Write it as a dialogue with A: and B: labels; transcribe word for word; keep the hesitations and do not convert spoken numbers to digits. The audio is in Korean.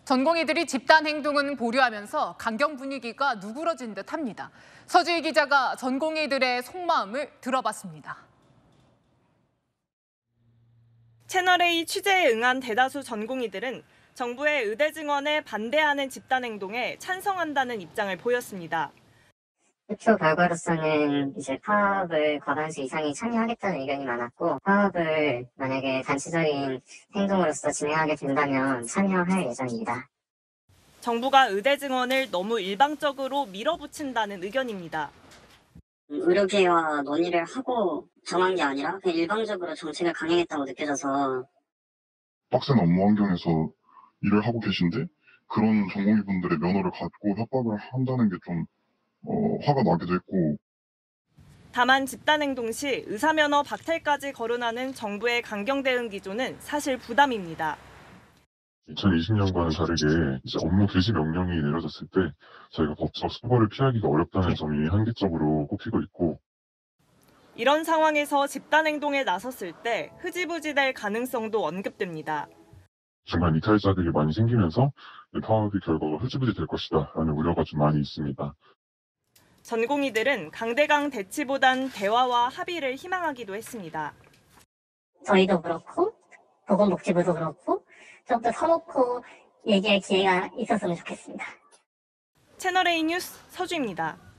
A: 전공의들이 집단 행동은 보류하면서 강경 분위기가 누그러진 듯합니다. 서주희 기자가 전공의들의 속마음을 들어봤습니다.
B: 채널A 취재에 응한 대다수 전공의들은 정부의 의대 증원에 반대하는 집단 행동에 찬성한다는 입장을 보였습니다.
C: 투표 결과로서는 이제 파업을 과반수 이상이 참여하겠다는 의견이 많았고, 파업을 만약에 단체적인 행동으로서 진행하게 된다면 참여할 예정입니다.
B: 정부가 의대 증원을 너무 일방적으로 밀어붙인다는 의견입니다.
C: 의료계와 논의를 하고 정한 게 아니라 그냥 일방적으로 정책을 강행했다고 느껴져서.
D: 빡센 업무 환경에서 일을 하고 계신데 그런 전공의분들의 면허를 갖고 협박을 한다는 게 좀 어, 화가 나기도 했고.
B: 다만 집단 행동 시 의사면허 박탈까지 거론하는 정부의 강경 대응 기조는 사실 부담입니다.
E: 이천이십 년과는 다르게 이제 업무 개시 명령이 내려졌을 때 저희가 법적 처벌을 피하기가 어렵다는 점이 한계적으로 꼽히고 있고,
B: 이런 상황에서 집단 행동에 나섰을 때 흐지부지 될 가능성도 언급됩니다.
E: 중간 이탈자들이 많이 생기면서 파업의 결과가 흐지부지 될 것이다 라는 우려가 좀 많이 있습니다.
B: 전공의들은 강대강 대치보단 대화와 합의를 희망하기도 했습니다.
C: 저희도 그렇고 보건복지부도 그렇고 좀 더 서놓고 얘기할 기회가 있었으면 좋겠습니다.
B: 채널A 뉴스 서주입니다.